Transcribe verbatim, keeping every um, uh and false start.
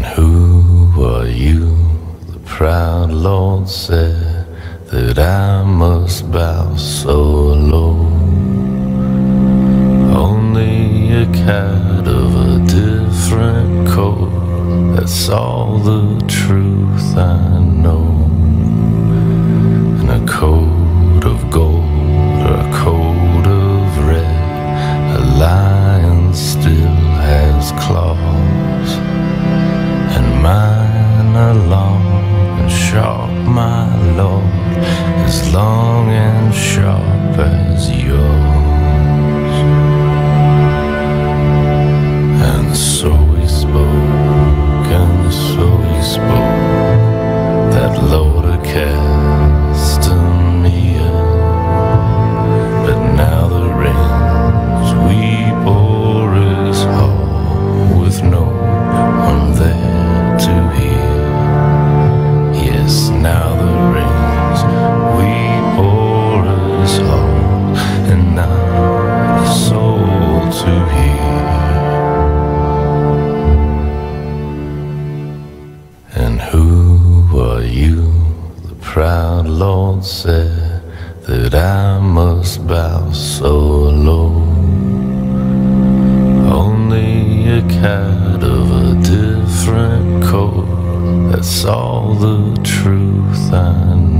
And who are you? The proud Lord said that I must bow so low. Only a cat of a different coat, that's all the truth I know. And a coat of gold or a coat of red, a lion still has claws, and mine are long and sharp, my Lord, as long and sharp as yours. And so he spoke, and so he spoke, that Lord of Castamere. But now the rains weep o'er his hall, with no one there to hear. Yes, now the rains weep o'er his hall, and not a soul to hear. And who are you? The proud Lord said that I must bow so low. Only a cat of a different coat, that's all the truth I know.